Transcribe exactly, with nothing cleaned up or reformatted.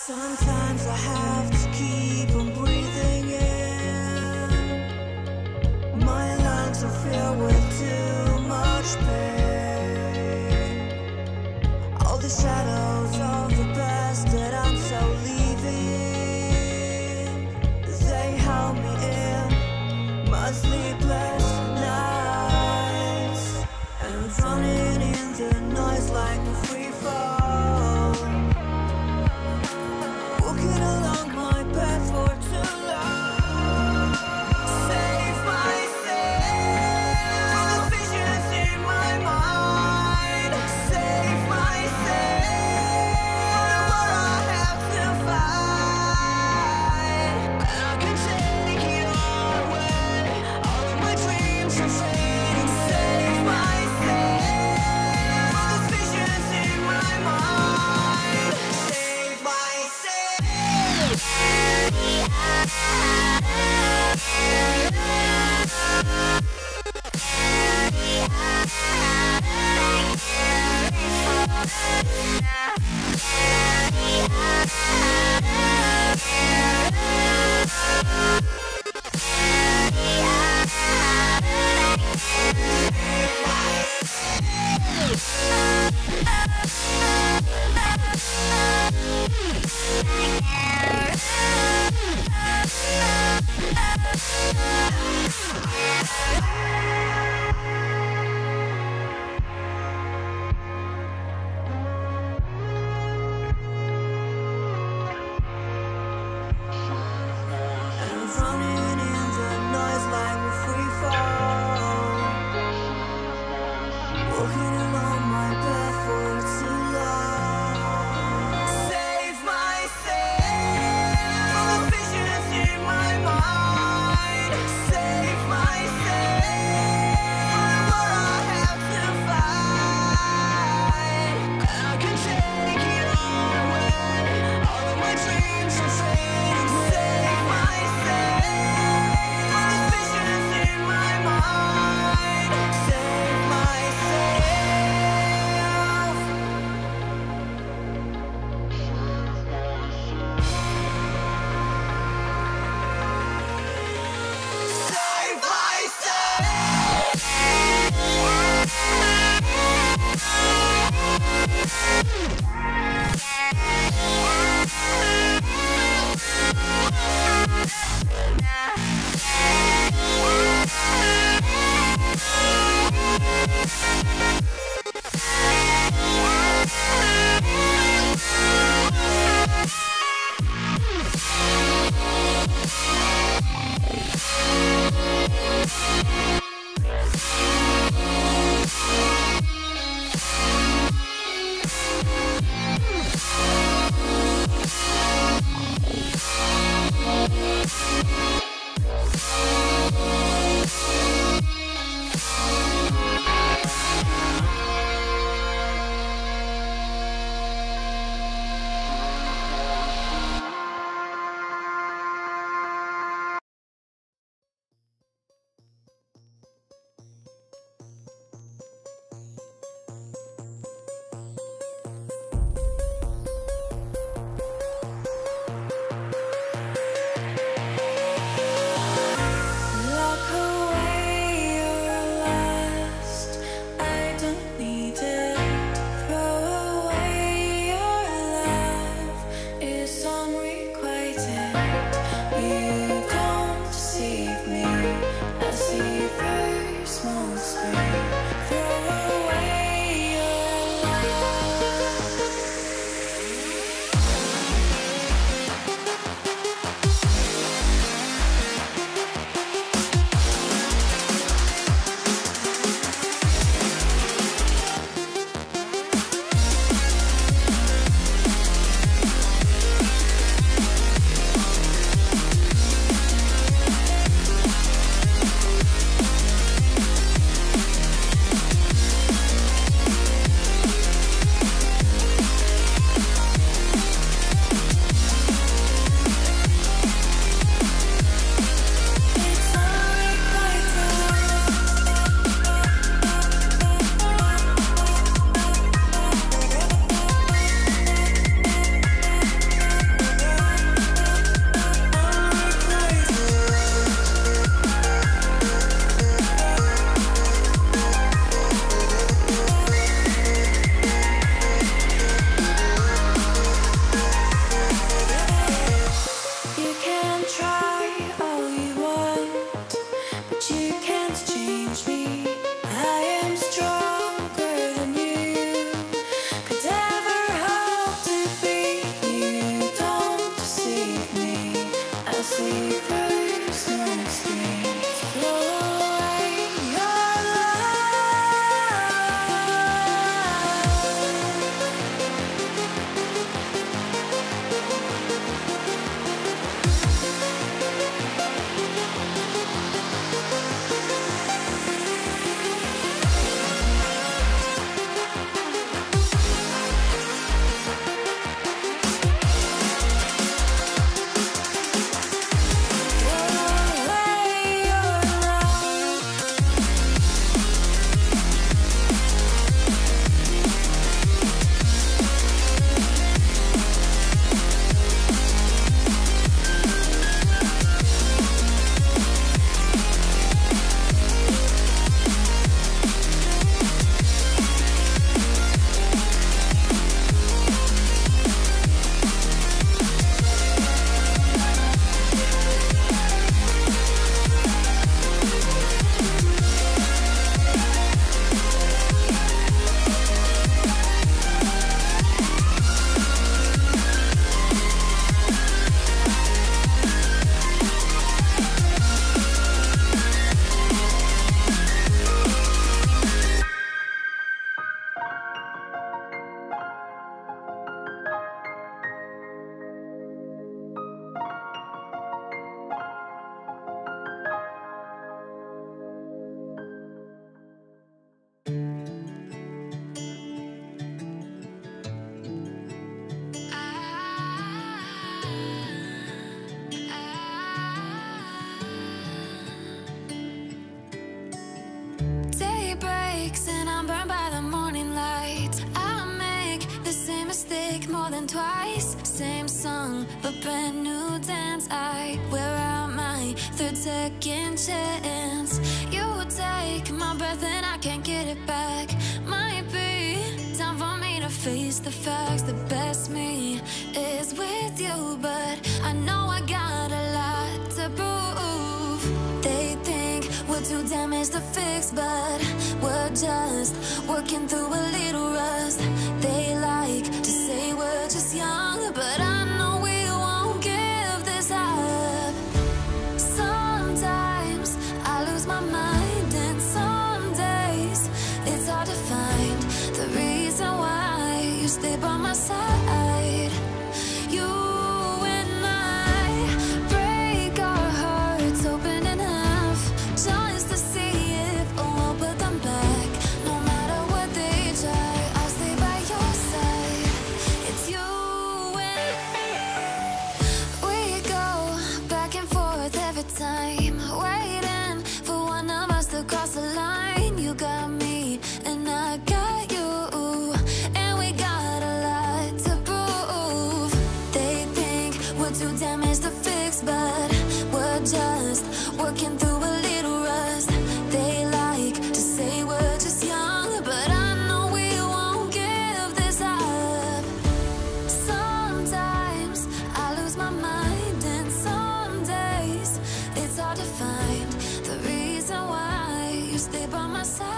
Sometimes I have to keep on breathing in. My lungs are filled with too much pain. All the shadows of the past that I'm so leaving, they held me in my sleepless nights. And I'm drowning in the noise like a free fall, walking along my path for twice, same song, but brand new dance. I wear out my third second chance. You take my breath and I can't get it back. Might be time for me to face the facts. The best me is with you, but I know I got a lot to prove. They think we're too damaged to fix, but we're just working through a little rust. They like to say we're just young, but I know we won't give this up. Sometimes I lose my mind, and some days it's hard to find the reason why you stay by my side. You and I break our hearts open in half, just to see if we'll put them back. No matter what they try, I'll stay by your side. It's you and we go back and forth every time, waiting for one of us to cross the line. You got me and I got you, and we got a lot to prove. They think we're too damaged to fix, but we're just working through a little rust. They like to say we're just young, but I know we won't give this up. Sometimes I lose my mind, and some days it's hard to find the reason why you stay by my side.